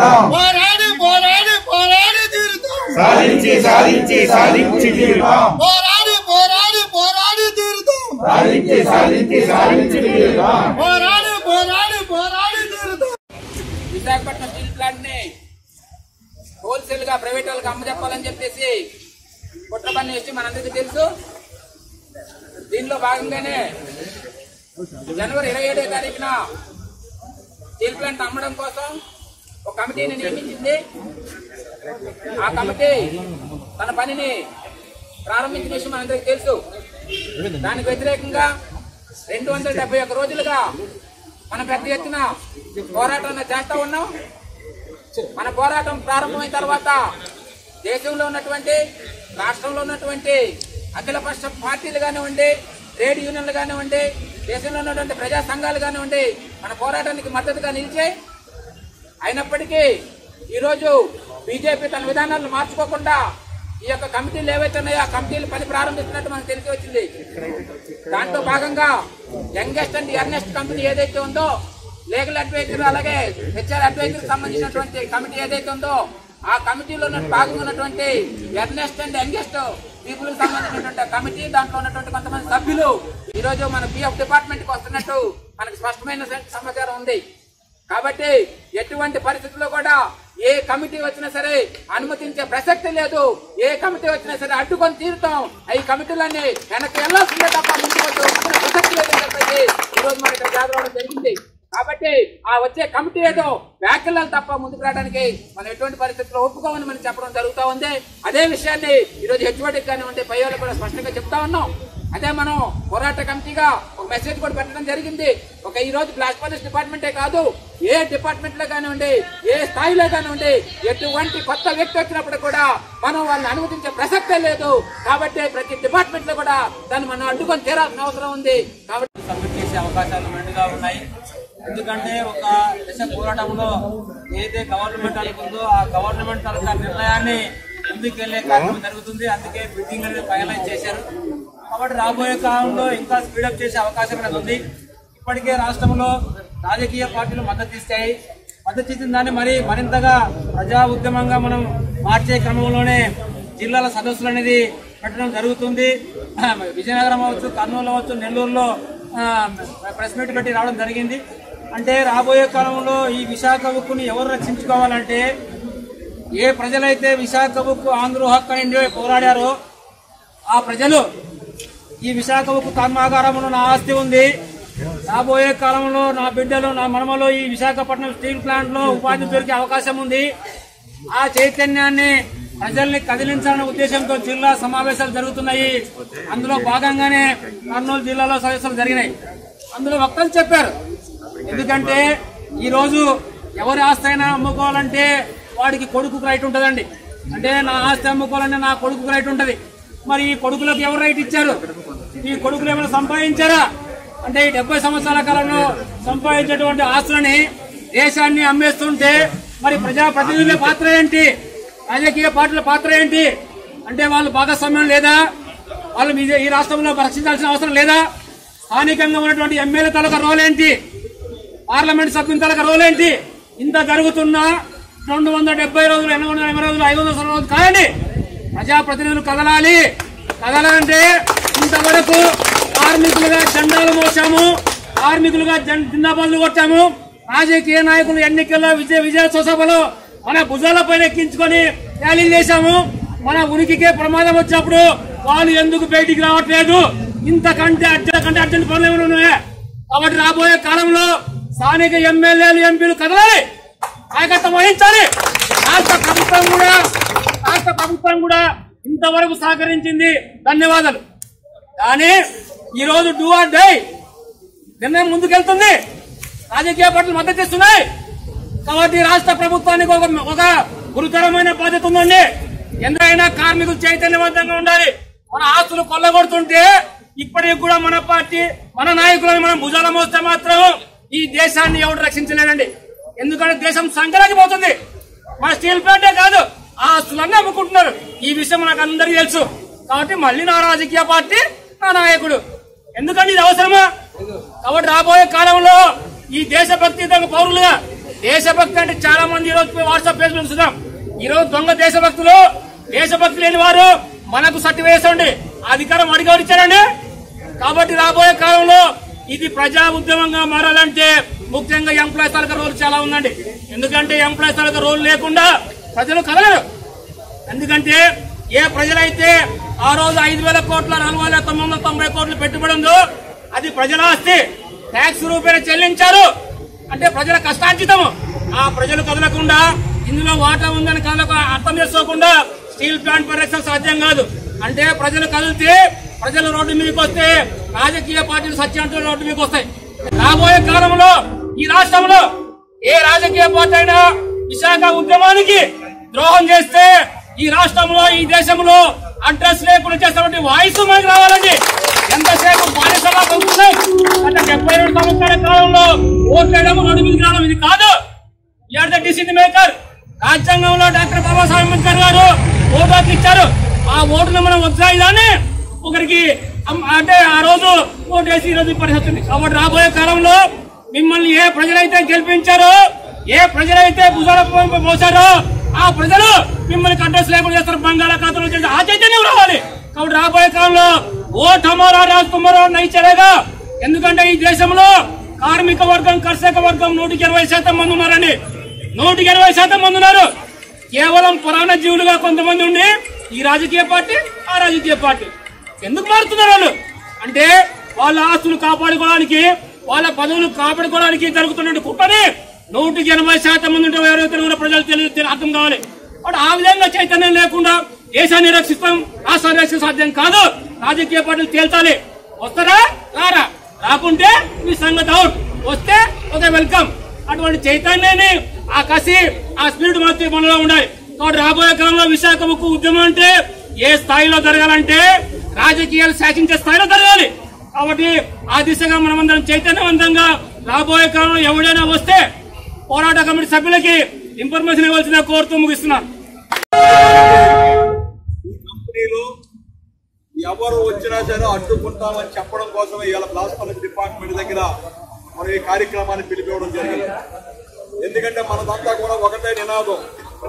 తీరుతాం పోరాడి పోరాడి పోరాడి తీరుతాం సాధించి సాధించి సాధించి తీరుతాం పోరాడి పోరాడి పోరాడి తీరుతాం సాధించి సాధించి సాధించి తీరుతాం పోరాడి పోరాడి పోరాడి తీరుతాం విశాఖపట్నం స్టీల్ ప్లాంట్ ని హోల్సేల్ గా ప్రైవేట్ వాళ్ళకి అమ్మజెప్పాలని చెప్పేసి కుట్ర పని వేసి మనందరికీ తెలుసు. దీనిలో భాగంగానే జనవరి 27వ తారీఖున స్టీల్ ప్లాంట్ అమ్మడం కోసం ఒక కమిటీని నియమించింది. ఆ కమిటీ తన పనిని ప్రారంభించిన విషయం మనందరికీ తెలుసు. దానికి వ్యతిరేకంగా 271 రోజులుగా మన పెద్ద ఎత్తున పోరాటాన్ని చేస్తా ఉన్నాం. మన పోరాటం ప్రారంభమైన తర్వాత దేశంలో ఉన్నటువంటి రాష్ట్రంలో ఉన్నటువంటి అఖిలపక్ష పార్టీలు కానివ్వండి, ట్రేడ్ యూనియన్లు కానివ్వండి, దేశంలో ఉన్నటువంటి ప్రజా సంఘాలు కానివ్వండి మన పోరాటానికి మద్దతుగా నిలిచాయి. అయినప్పటికీ ఈరోజు బీజేపీ తన విధానాలను మార్చుకోకుండా ఈ యొక్క కమిటీలు ఏవైతే ఉన్నాయో ఆ కమిటీలు పని ప్రారంభిస్తున్నట్టు మనకు తెలిసి వచ్చింది. దాంట్లో భాగంగా యంగెస్ట్ అండ్ ఎర్నెస్ట్ కమిటీ ఏదైతే ఉందో, లీగల్ అడ్వైజర్ అలాగే హెచ్ఆర్ అడ్వైజర్ సంబంధించినటువంటి కమిటీ ఏదైతే ఉందో ఆ కమిటీలో భాగంగా ఉన్నటువంటి ఎర్నెస్ట్ అండ్ యంగెస్ట్ పీపుల్ కి సంబంధించినటువంటి కమిటీ, దాంట్లో ఉన్నటువంటి కొంతమంది సభ్యులు ఈ రోజు మన పిఎఫ్ డిపార్ట్మెంట్ కి వస్తున్నట్టు మనకు స్పష్టమైన సమాచారం ఉంది. కాబట్టి ఎటువంటి పరిస్థితుల్లో కూడా ఏ కమిటీ వచ్చినా సరే అనుమతించే ప్రసక్తి లేదు. ఏ కమిటీ వచ్చినా సరే అడ్డుకొని తీరుతాం. ఈ కమిటీలన్నీ వెనక్కి వెళ్లాల్సిందే తప్ప ముందుకు ప్రసక్తి లేదని చెప్పేసి ఈ రోజు మనకి జాగ్రత్త జరిగింది. కాబట్టి ఆ వచ్చే కమిటీ ఏదో వ్యాఖ్యలు తప్ప ముందుకు రావడానికి మనం ఎటువంటి పరిస్థితుల్లో ఒప్పుకోమని మనం చెప్పడం జరుగుతూ ఉంది. అదే విషయాన్ని ఈరోజు హెచ్ఓడికి కానివ్వండి పై వాళ్ళు కూడా స్పష్టంగా చెప్తా ఉన్నాం. అదే మనం పోరాట కమిటీగా ఒక మెసేజ్ కూడా పెట్టడం జరిగింది. ఒక ఈ రోజు బ్లాస్ట్ పోలీస్ డిపార్ట్మెంటే కాదు, ఏ డిపార్ట్మెంట్ లో కానివ్వండి, ఏ స్థాయిలో కానివ్వండి, ఎటువంటి కొత్త వ్యక్తి వచ్చినప్పుడు కూడా మనం వాళ్ళని అనుమతించే ప్రసక్తే లేదు. కాబట్టి ప్రతి డిపార్ట్మెంట్ లో కూడా దాన్ని మనం అడ్డుకొని తీరాల్సిన అవసరం ఉంది. కాబట్టి సబ్మిట్ చేసే అవకాశాలు మెండుగా ఉన్నాయి. ఎందుకంటే ఒక దశ పోరాటంలో ఏదైతే గవర్నమెంట్ అనుకుందో ఆ గవర్నమెంట్ తరఫున నిర్ణయాన్ని ముందుకెళ్లే కార్యక్రమం జరుగుతుంది. అందుకే బిడ్డింగ్ అనేది ఫైనలైజ్ చేశారు. కాబట్టి రాబోయే కాలంలో ఇంకా స్పీడప్ చేసే అవకాశం అనేది ఉంది. ఇప్పటికే రాష్ట్రంలో రాజకీయ పార్టీలు మద్దతు ఇస్తాయి. మద్దతు ఇచ్చిన దాన్ని మరింతగా ప్రజా ఉద్యమంగా మనం మార్చే క్రమంలోనే జిల్లాల సదస్సులు అనేది పెట్టడం జరుగుతుంది. విజయనగరం అవ్వచ్చు, కర్నూలు అవ్వచ్చు, నెల్లూరులో ప్రెస్ మీట్ పెట్టి రావడం జరిగింది. అంటే రాబోయే కాలంలో ఈ విశాఖ ఉక్కుని ఎవరు రక్షించుకోవాలంటే, ఏ ప్రజలైతే విశాఖ ఉక్కు ఆంధ్ర హక్కు అని పోరాడారో ఆ ప్రజలు ఈ విశాఖ ఉక్కు కర్మాగారంలో నా ఆస్తి ఉంది, రాబోయే కాలంలో నా బిడ్డలు నా మనమలో ఈ విశాఖపట్నం స్టీల్ ప్లాంట్ లో ఉపాధి దొరికే అవకాశం ఉంది. ఆ చైతన్యాన్ని ప్రజల్ని కదిలించాలనే ఉద్దేశంతో జిల్లా సమావేశాలు జరుగుతున్నాయి. అందులో భాగంగానే కర్నూలు జిల్లాలో సదస్సులు జరిగినాయి. అందులో వక్తలు చెప్పారు. ఎందుకంటే ఈ రోజు ఎవరి ఆస్తి అయినా అమ్ముకోవాలంటే వాడికి కొడుకు రైట్ ఉంటదండి. అంటే నా ఆస్తి అమ్ముకోవాలంటే నా కొడుకు రైట్ ఉంటది. మరి ఈ కొడుకులకు ఎవరు రైట్ ఇచ్చారు? ఈ కొడుకులు ఏమైనా సంపాదించారా? అంటే ఈ 70 సంవత్సరాల కాలంలో సంపాదించేటువంటి ఆస్తులని దేశాన్ని అమ్మేస్తుంటే మరి ప్రజాప్రతినిధుల పాత్ర ఏంటి? రాజకీయ పార్టీల పాత్ర ఏంటి? అంటే వాళ్ళు భాగస్వామ్యం లేదా? వాళ్ళు ఈ రాష్ట్రంలో రక్షించాల్సిన అవసరం లేదా? స్థానికంగా ఉన్నటువంటి ఎమ్మెల్యే తాలూకా రోల్ ఏంటి? పార్లమెంట్ సభ్యుల తాలూకా రోల్ ఏంటి? ఇంత జరుగుతున్నా 270 రోజులు, 880 రోజులు, 500 రోజులు కాదండి. ప్రజాప్రతినిధులు కదలాలంటే ఇంతవరకు కార్మికులుగా జెండాలు మోసాము, కార్మికులుగా జిందాబాద్లు కొట్టాము. రాజకీయ నాయకులు ఎన్నికల్లో విజయోత్సవ సభలో మన భుజాలపైన ఎక్కించుకొని ర్యాలీలు చేశాము. మన ఉనికికే ప్రమాదం వచ్చినప్పుడు వాళ్ళు ఎందుకు బయటికి రావట్లేదు? ఇంతకంటే అర్జెంట్ పనులు ఏమైనా ఉన్నాయా? కాబట్టి రాబోయే కాలంలో స్థానిక ఎమ్మెల్యేలు, ఎంపీలు కదలాలి, నాయకత్వం వహించాలి. రాష్ట్ర ప్రభుత్వం కూడా ఇంతవరకు సహకరించింది, ధన్యవాదాలు. కానీ ఈ రోజు డూ ఆర్ డై నిర్ణయం ముందుకెళ్తుంది. రాజకీయ పార్టీలు మద్దతు ఇస్తున్నాయి. కాబట్టి రాష్ట్ర ప్రభుత్వానికి ఒక గురుతరమైన బాధ్యత ఉందండి. ఎందరైనా కార్మికులు చైతన్యవంతంగా ఉండాలి. మన ఆస్తులు కొల్లగొడుతుంటే ఇప్పటికి కూడా మన పార్టీ, మన నాయకులను మనం భుజాల మోస్తే మాత్రం ఈ దేశాన్ని ఎవరు రక్షించలేదండి. ఎందుకంటే దేశం సంకరానికి పోతుంది. మన స్టీల్ ప్లాంటే కాదు, ఆ ఆస్తులన్నీ అమ్ముకుంటున్నారు. ఈ విషయం నాకు అందరికీ తెలుసు. కాబట్టి మళ్ళీ నా రాజకీయ పార్టీ, నా నాయకుడు, ఎందుకంటే ఇది అవసరమా? కాబట్టి రాబోయే కాలంలో ఈ దేశభక్తి పౌరులుగా దేశభక్తి అంటే చాలా మంది ఈరోజు వాట్సాప్ పేజ్ చూస్తున్నాం. ఈరోజు దొంగ దేశభక్తులు, దేశభక్తి లేని వారు మనకు సర్టివేసండి అధికారం అడిగారు ఇచ్చారండి. కాబట్టి రాబోయే కాలంలో ఇది ప్రజా ఉద్యమంగా మారాలంటే ముఖ్యంగా ఎంప్లాయీస్ తాలూకా రోల్ చాలా ఉందండి. ఎందుకంటే ఎంప్లాయీస్ తాలూకా రోల్ లేకుండా ప్రజలు కదలరు. ఎందుకంటే ఏ ప్రజలైతే ఆ రోజు 5,000 కోట్ల 4,990 కోట్లు పెట్టుబడి ఉందో అది ప్రజల ఆస్తి, ట్యాక్స్ రూపేణ చెల్లించారు అంటే ప్రజల కష్టార్జితము. ఆ ప్రజలు కదలకుండా ఇందులో వాటా ఉందని అర్థం చేసుకోకుండా స్టీల్ ప్లాంట్ పరిరక్షణ సాధ్యం కాదు. అంటే ప్రజలు కదిలితే, ప్రజలు రోడ్డు మీదకి వస్తే రాజకీయ పార్టీలు సత్యాంతో రోడ్డు మీదకి వస్తాయి. రాబోయే కాలంలో ఈ రాష్ట్రంలో ఏ రాజకీయ పార్టీ అయినా విశాఖ ఉద్యమానికి ద్రోహం చేస్తే ఈ రాష్ట్రంలో, ఈ దేశంలో అడ్రస్ లేకుండా చేసినటువంటి వాయిస్ మనకు రావాలండి. ఎంతసేపు బానిసలా బతుకుతున్నాం. గత 72 సంవత్సరాల కాలంలో ఓట్లేయడం, రోడ్డు మీదకి రావడం ఇది కాదు. You're the decision maker. రాజ్యాంగంలో డాక్టర్ బాబాసాహెబ్ అంబేద్కర్ గారు ఓటు హక్కు ఇచ్చారు. ఆ ఓటును మనం వదిలేయాలని ఒకరికి అంటే ఆ రోజు ఓటేసి ఈరోజు పరిస్థితి. కాబట్టి రాబోయే కాలంలో మిమ్మల్ని ఏ ప్రజలైతే గెలిపించారో, ఏ ప్రజలైతే భుజాల మోసారో ఆ ప్రజలు మిమ్మల్ని అడ్రస్ లేకుండా చేస్తారు. బంగాళాఖాతంలో చేసి ఆ చైతన్యం రావాలి. కాబట్టి రాబోయే కాలంలో ఓట్ హమారా రాజ్ తుమ్హారా నహీ చలేగా. ఎందుకంటే ఈ దేశంలో కార్మిక వర్గం, కర్షక వర్గం 120% మంది ఉన్నారండి. 120% మంది ఉన్నారు. కేవలం పురాణ జీవులుగా కొంతమంది ఉండి ఈ రాజకీయ పార్టీ, ఆ రాజకీయ పార్టీ ఎందుకు మారుతున్నారు వాళ్ళు అంటే వాళ్ళ ఆస్తులు కాపాడుకోవడానికి, వాళ్ళ పదవులు కాపాడుకోవడానికి జరుగుతున్న కుట్రని 180% మంది ఉంటే ఎవరో తెలుగులో ప్రజలు అర్థం కావాలి. వాడు ఆ విధంగా చైతన్యం లేకుండా దేశాన్ని రక్షిస్తాం, రాష్ట్రాన్ని రక్షించడం సాధ్యం కాదు. రాజకీయ పార్టీలు తేల్చాలి. వస్తారా రారా, రాకుంటే మీ సంగతి అవుట్, వస్తే ఓకే వెల్కమ్. అటువంటి చైతన్యాన్ని, ఆ కసి, ఆ స్పిరిట్ మనలో ఉండాలి. కాబట్టి రాబోయే కాలంలో విశాఖ ఉక్కు ఉద్యమం అంటే ఏ స్థాయిలో జరగాలంటే రాజకీయాలు శాసించే స్థాయిలో జరగాలి. కాబట్టి ఆ దిశగా మనమందరం చైతన్యవంతంగా రాబోయే కాలంలో ఎవరైనా వస్తే పోరాట కమిటీ సభ్యులకి ఇన్ఫర్మేషన్ ఇవ్వాల్సిందిగా కోరుతూ ముగిస్తున్నాను. కంపెనీలు ఎవరు వచ్చినా సరే అడ్డుకుంటామని చెప్పడం కోసమే ఇవాళ బ్లాస్ట్ పర్మిట్ డిపార్ట్మెంట్ దగ్గర మనం ఈ కార్యక్రమాన్ని పిలిపివ్వడం జరిగింది. ఎందుకంటే మనదంతా కూడా ఒకటే నినాదం.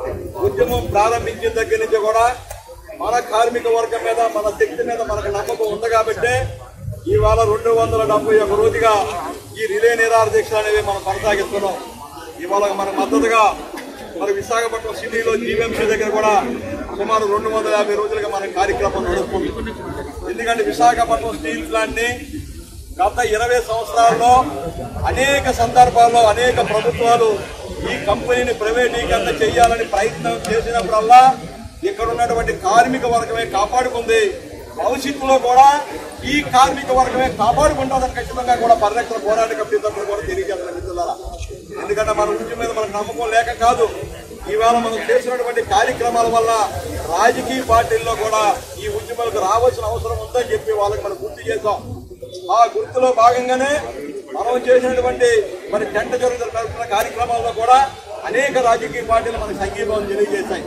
ఉద్యమం ప్రారంభించిన దగ్గర నుంచి కూడా మన కార్మిక వర్గం మీద, మన శక్తి మీద మనకు నమ్మకం ఉంది కాబట్టి ఇవాళ 271 రోజుగా ఈ రిలే నిరాహార దీక్షలు అనేవి మనం కొనసాగిస్తున్నాం. ఇవాళ మన మద్దతుగా మన విశాఖపట్నం సిటీలో జీవీఎంసీ దగ్గర కూడా సుమారు 250 రోజులుగా మన కార్యక్రమం నడుస్తుంది. ఎందుకంటే విశాఖపట్నం స్టీల్ ప్లాంట్ ని గత 20 సంవత్సరాల్లో అనేక సందర్భాల్లో అనేక ప్రభుత్వాలు ఈ కంపెనీని ప్రైవేటీకరణ చేయాలని ప్రయత్నం చేసినప్పుడల్లా ఇక్కడ ఉన్నటువంటి కార్మిక వర్గమే కాపాడుకుంది. భవిష్యత్తులో కూడా ఈ కార్మిక వర్గమే కాపాడుకుంటుందని ఖచ్చితంగా కూడా పరిరక్షణ పోరాట కమిటీ తరఫున కూడా తెలియజేస్తున్న మిత్రులారా. ఎందుకంటే మన ఉద్యమం మీద మనకు నమ్మకం లేక కాదు, ఇవాళ మనం చేసినటువంటి కార్యక్రమాల వల్ల రాజకీయ పార్టీల్లో కూడా ఈ ఉద్యమాలకు రావాల్సిన అవసరం ఉందని చెప్పి వాళ్ళకి మనం గుర్తు చేశాం. ఆ గుర్తులో భాగంగానే మనం చేసినటువంటి మరి జంట జరుగుతున్న కార్యక్రమాల్లో కూడా అనేక రాజకీయ పార్టీలు మనకు సంఘీభావం తెలియజేశాయి.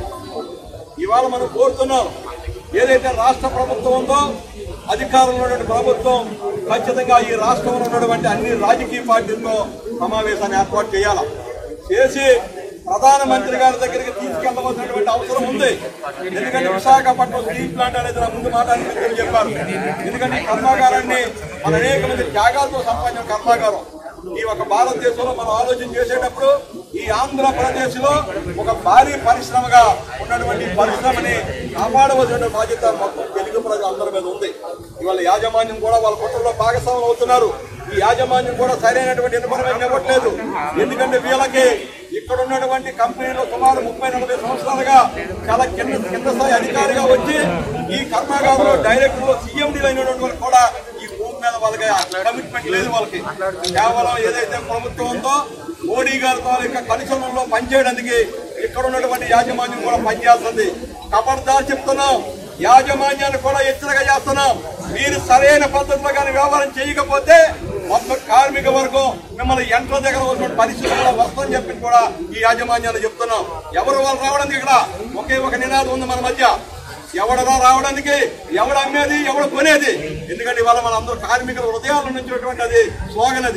ఇవాళ మనం కోరుతున్నాం, ఏదైతే రాష్ట్ర ప్రభుత్వం ఉందో అధికారంలో ఉన్నటువంటి ప్రభుత్వం ఖచ్చితంగా ఈ రాష్ట్రంలో ఉన్నటువంటి అన్ని రాజకీయ పార్టీలతో సమావేశాన్ని ఏర్పాటు చేయాలి. చేసి ప్రధానమంత్రి గారి దగ్గరికి తీసుకెళ్లవలసినటువంటి అవసరం ఉంది. ఎందుకంటే విశాఖపట్నం స్టీల్ ప్లాంట్ అనేది నా ముందు మాట్లాడి చెప్పారు. ఎందుకంటే కర్మాగారాన్ని మన అనేక మంది త్యాగాలతో సంపాదించిన కర్మాగారం. ఈ ఒక భారతదేశంలో మనం ఆలోచన చేసేటప్పుడు ఈ ఆంధ్రప్రదేశ్ లో ఒక భారీ పరిశ్రమగా ఉన్నటువంటి పరిశ్రమని కాపాడవలసిన బాధ్యత మొత్తం తెలుగు ప్రజలందరి మీద ఉంది. ఇవాళ యాజమాన్యం కూడా వాళ్ళ కుట్రలో భాగస్వాములు అవుతున్నారు. ఈ యాజమాన్యం కూడా సరైనటువంటి ఇన్ఫర్మేషన్ ఇవ్వట్లేదు. ఎందుకంటే వీళ్ళకి ఇక్కడ ఉన్నటువంటి కంపెనీలో సుమారు 30-40 సంవత్సరాలుగా చాలా కింద స్థాయి అధికారిగా వచ్చి ఈ కర్మాగారంలో డైరెక్టర్లు సీఎండీలు అయినటువంటి వాళ్ళు కూడా ఈ భూమి మీద వాళ్ళకి కమిట్మెంట్ లేదు. వాళ్ళకి కేవలం ఏదైతే ప్రభుత్వం ఉందో మోడీ గారితో కనుసరణలో పనిచేయడానికి ఇక్కడ ఉన్నటువంటి యాజమాన్యం కూడా పనిచేస్తుంది. ఖబర్దార్ చెప్తున్నాం, యాజమాన్యాన్ని కూడా హెచ్చరిక చేస్తున్నాం. మీరు సరైన పద్ధతిలో కానీ వ్యవహారం చేయకపోతే మొత్తం కార్మిక వర్గం మిమ్మల్ని ఎంట్ల దగ్గర వచ్చిన పరిస్థితి కూడా వస్తుందని చెప్పి కూడా ఈ యాజమాన్యాన్ని చెప్తున్నాం. ఎవరు వాళ్ళు రావడానికి ఇక్కడ ఒకే ఒక నినాదం ఉంది మన మధ్య. ఎవడరా రావడానికి, ఎవడు అమ్మేది, ఎవడు కొనేది. ఎందుకంటే ఇవాళ మన అందరూ కార్మికుల హృదయాల నుంచి అది స్లోగన్. అది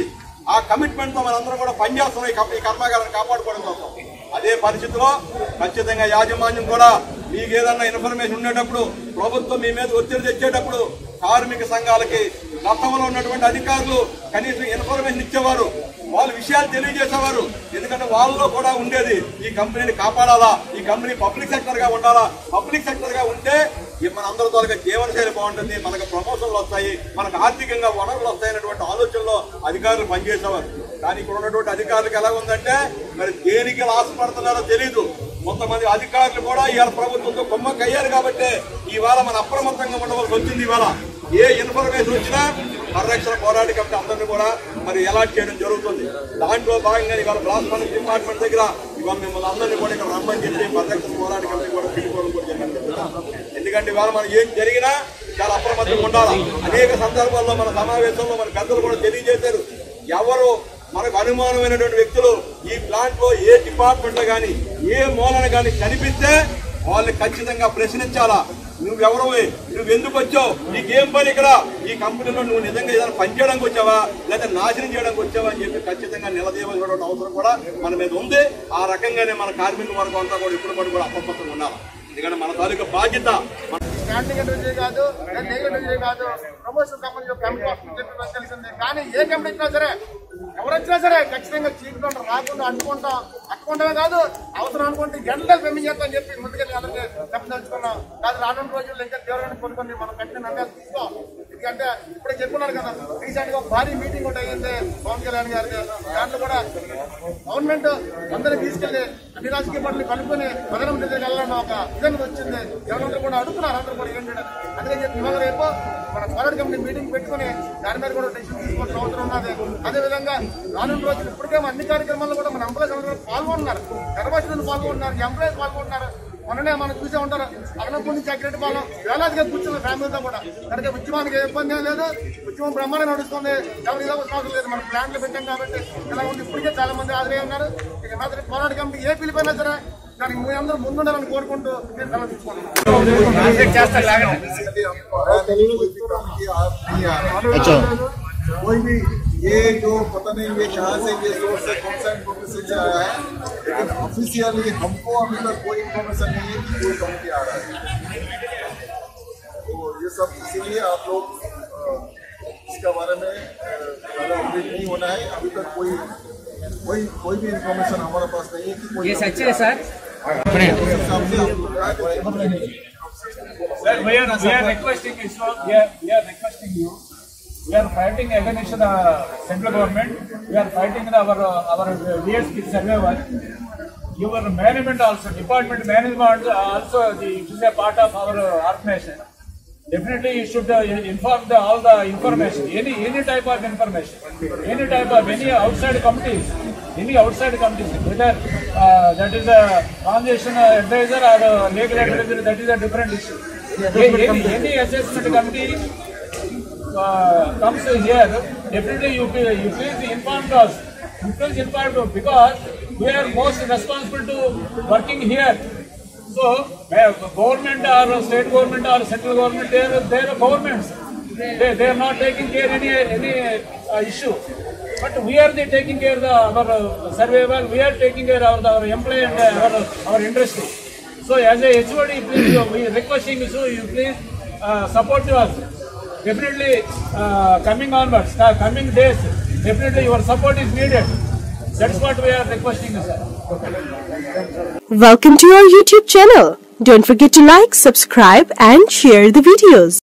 ఆ కమిట్మెంట్ తో మనందరం కూడా పనిచేస్తున్నాం ఈ కర్మాగారాన్ని కాపాడుకోవడం కోసం. అదే పరిస్థితిలో ఖచ్చితంగా యాజమాన్యం కూడా మీకు ఏదన్నా ఇన్ఫర్మేషన్ ఉండేటప్పుడు, ప్రభుత్వం మీ మీద ఒత్తిడి తెచ్చేటప్పుడు కార్మిక సంఘాలకి గతంలో ఉన్నటువంటి అధికారులు కనీసం ఇన్ఫర్మేషన్ ఇచ్చేవారు, వాళ్ళ విషయాలు తెలియజేసేవారు. ఎందుకంటే వాళ్ళలో కూడా ఉండేది ఈ కంపెనీని కాపాడాలా, ఈ కంపెనీ పబ్లిక్ సెక్టర్ గా ఉండాలా. పబ్లిక్ సెక్టర్ గా ఉంటే మన అందరి ద్వారా జీవనశైలి బాగుంటుంది, మనకు ప్రమోషన్లు వస్తాయి, మనకు ఆర్థికంగా వనరులు వస్తాయనేటువంటి ఆలోచనలో అధికారులు పనిచేసేవారు. కానీ ఇక్కడ ఉన్నటువంటి అధికారులకు ఎలా ఉందంటే మరి దేనికి ఆశపడుతున్నారో తెలియదు. కొంతమంది అధికారులు కూడా ఇవాళ ప్రభుత్వంతో కుమ్మక్కయ్యారు కాబట్టి ఇవాళ మన అప్రమత్తంగా ఉండవలసి వచ్చింది. ఇవాళ ఏ ఇన్ఫర్మేషన్ వచ్చినా పరిరక్షణ పోరాట కమిటీ అందరినీ కూడా మరి అలాట్ చేయడం జరుగుతుంది. దాంట్లో భాగంగా ఇవాళ బ్లాస్ట్ మేనేజ్మెంట్ డిపార్ట్మెంట్ దగ్గర ఇవాళ మిమ్మల్ని అందరినీ కూడా ఇక్కడ రమ్మని చెప్పి పరిరక్షణ పోరాట కమిటీ కూడా పిలుపుకోవడం కూడా జరిగింది. ఎందుకంటే ఇవాళ మనం ఏం జరిగినా చాలా అప్రమత్తంగా ఉండాలి. అనేక సందర్భాల్లో మన సమావేశంలో మన పెద్దలు కూడా తెలియజేశారు, ఎవరు మనకు అనుమానమైనటువంటి వ్యక్తులు ఈ ప్లాంట్ లో ఏ డిపార్ట్మెంట్ లో గానీ ఏ మూలన గానీ కనిపిస్తే వాళ్ళని ఖచ్చితంగా ప్రశ్నించాలా. నువ్వెవరు, నువ్వు ఎందుకు వచ్చావు, నీకేం పని ఇక్కడ, ఈ కంపెనీలో నువ్వు నిజంగా ఏదైనా పని చేయడానికి వచ్చావా లేదా నాశనం చేయడానికి వచ్చావా అని చెప్పి ఖచ్చితంగా నిలదీయవలసినటువంటి అవసరం కూడా మన మీద ఉంది. ఆ రకంగానే మన కార్మిక వర్గం అంతా కూడా ఇప్పుడు కూడా అప్రమత్తంగా ఉండాలి. ఎందుకంటే మన తాలూకా బాధ్యత. స్టాండింగ్ ఇంటర్వ్యూ కాదు, ఇంటర్వ్యూ కాదు, ప్రమోషన్ కంపెనీ తెలిసింది. కానీ ఏ కంపెనీ ఇచ్చినా సరే, ఎవరు వచ్చినా సరే ఖచ్చితంగా చీపుకుంటాం, రాకుండా అట్టుకుంటామే కాదు, అవసరం అనుకుంటే గంటలు పెండింగ్ చేస్తామని చెప్పి ముందుకెళ్ళి అందరికీ చెప్పదలుచుకున్నాం. కాదు రానున్న రోజుల్లో ఇంకా తీవ్రమైన కొన్ని మనం కఠిన నిర్ణయాలు తీసుకోం. ఎందుకంటే ఇప్పుడే చెప్పుకున్నారు కదా, రీసెంట్ గా భారీ మీటింగ్ కూడా అయ్యింది పవన్ కళ్యాణ్ గారికి. దాంట్లో కూడా గవర్నమెంట్ అందరినీ తీసుకెళ్లి అన్ని రాజకీయ పార్టీలు కలుపుకొని ప్రధానమంత్రి దగ్గరికి వెళ్ళాలన్న ఒక విధానం వచ్చింది. ఎవరందరూ కూడా అడుగుతున్నారు, అందరూ కూడా ఏంటి అందుకని చెప్పి ఇవాళ రేపు మన పోరాట కమిటీ మీటింగ్ పెట్టుకుని దాని మీద కూడా డెసిషన్ తీసుకోవాల్సిన అవసరం ఉన్నది. అదేవిధంగా రానున్న రోజులు ఇప్పటికే అన్ని కార్యక్రమాల్లో కూడా మన ఎంప్లాయీస్ అందరూ పాల్గొంటున్నారు, గర్భాషులు పాల్గొంటున్నారు, ఎంప్లాయీస్ పాల్గొంటున్నారు. మొన్ననే మనం చూసే ఉంటారు అదనపూడి సెక్రటరీ పాలన వేలాదిగా కూర్చున్న ఫ్యామిలీతో కూడా. కనుక ఉద్యమానికి ఏ ఇబ్బంది లేదు, ఉద్యమం బ్రహ్మాండంగా నడుస్తుంది, ఎవరు ఇదో అవసరం లేదు. మనం ప్లాన్లు పెట్టాం కాబట్టి ఇలా ఉండి ఇప్పటికే చాలా మంది హాజరై ఉన్నారు. ఇక మాత్రం పోరాట కమిటీ ఏ పిలిపోయినా సరే దానికి మీ అందరూ ముందుండాలని కోరుకుంటూ నేను సెలవు తీసుకున్నాను. कोई भी ये जो पता नहीं ये कहाँ से ये सोर्स से कौन सा इन्फॉर्मेशन से आया है, लेकिन ऑफिशियली हमको अभी तक कोई इन्फॉर्मेशन नहीं है कि कोई कंपनी आ रहा है। तो ये सब इसीलिए आप लोग इसके बारे में अपडेट नहीं होना है। अभी तक कोई भी इन्फॉर्मेशन हमारे पास नहीं है कि कोई ये सच है sir. Sir, we are requesting you. We are fighting against the central government. We are fighting our DSP survival. Your management also, department management also, it is a part of our organization. Definitely, you should inform all the information, any type of information, any outside committees, whether that is a transition advisor or legal advisor, that is a different issue. Any assessment committee comes here, definitely you please inform us. Because we are most responsible to working here. So, government or state government or central government, they are governments. They are not taking care of any issue. But we are taking care of our survival. We are taking care of our employee and our industry. So, as a HOD, please, we are requesting you please support us. Definitely, coming onwards, coming days, definitely your support is needed. That's what we are requesting, sir. Welcome to our YouTube channel. Don't forget to like, subscribe and share the videos.